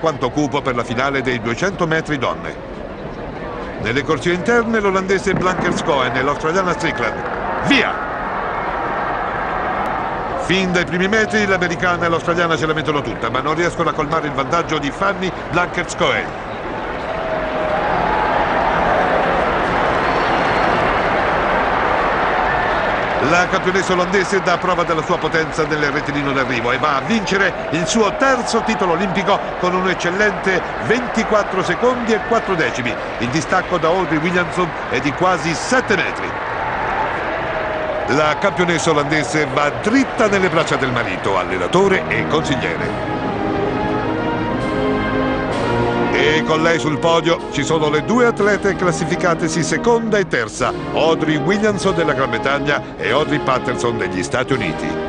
alquanto cupo per la finale dei 200 metri donne. Nelle corsie interne l'olandese Blankers-Koen e l'australiana Strickland. Via! Fin dai primi metri l'americana e l'australiana ce la mettono tutta, ma non riescono a colmare il vantaggio di Fanny Blankers-Koen. La campionessa olandese dà prova della sua potenza nel rettilineo d'arrivo e va a vincere il suo terzo titolo olimpico con un eccellente 24 secondi e 4 decimi. Il distacco da Audrey Williamson è di quasi 7 metri. La campionessa olandese va dritta nelle braccia del marito, allenatore e consigliere. E con lei sul podio ci sono le due atlete classificatesi seconda e terza, Audrey Williamson della Gran Bretagna e Audrey Patterson degli Stati Uniti.